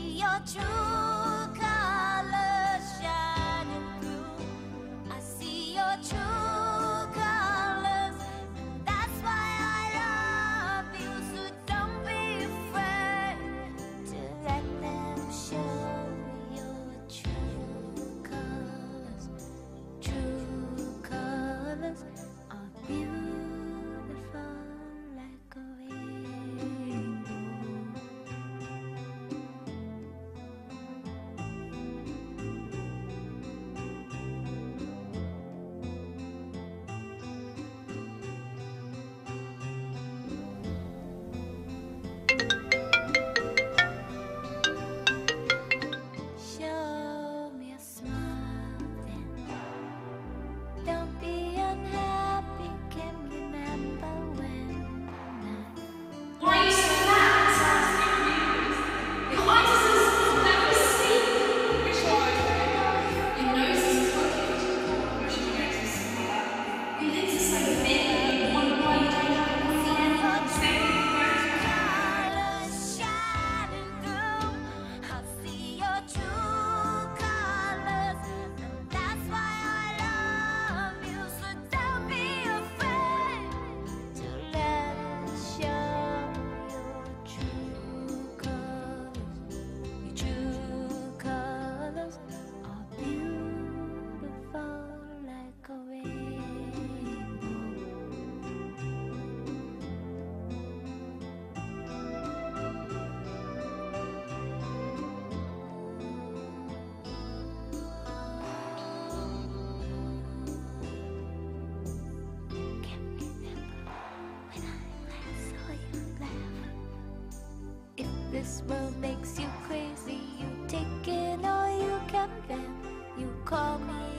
see your true colors shining through. I see your true colors, and that's why I love you. So don't be afraid to let them show your true colors. True colors are beautiful like a rainbow. Show me a smile then. Don't be unhappy, can remember when Why are you so mad? Sounds confused. Your eyes are so small, never see. Which one? Your nose is crooked. Which one makes you smile? Your lips are so thin. Wonder why you don't see anything. colors shining through. I see your true colors, and that's why I love you. So don't be afraid to let me show your true colors. Your true colors are beautiful like a rainbow. Can't remember when I last saw you laugh. If this world makes you crazy, you take it all you can bear. You call me